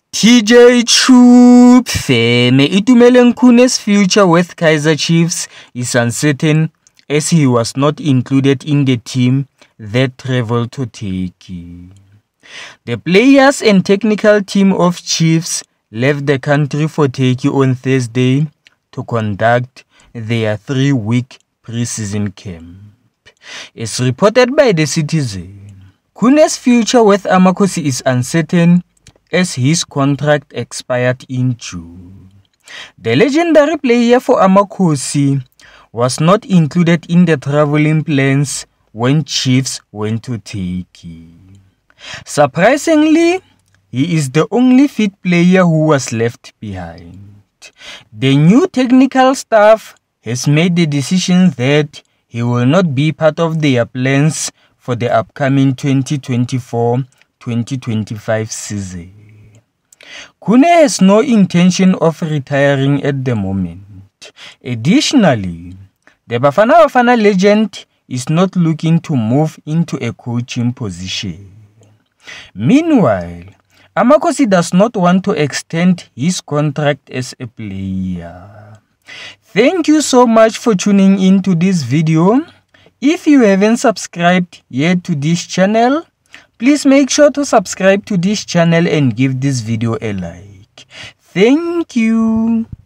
Teejay Tube fame Itumeleng Khune's future with Kaizer Chiefs is uncertain as he was not included in the team that traveled to Turkey. The players and technical team of Chiefs left the country for Turkey on Thursday to conduct their 3-week preseason camp. As reported by The Citizen, Khune's future with Amakhosi is uncertain as his contract expired in June. The legendary player for Amakhosi was not included in the traveling plans when Chiefs went to Turkey. Surprisingly, he is the only fit player who was left behind. The new technical staff has made the decision that he will not be part of their plans for the upcoming 2024-2025 season. Khune has no intention of retiring at the moment. Additionally, the Bafana legend is not looking to move into a coaching position. Meanwhile, Amakhosi does not want to extend his contract as a player. Thank you so much for tuning into this video. If you haven't subscribed yet to this channel, please make sure to subscribe to this channel and give this video a like. Thank you.